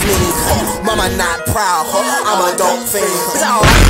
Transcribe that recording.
me, huh? Mama not proud, huh? I'm a dope fiend.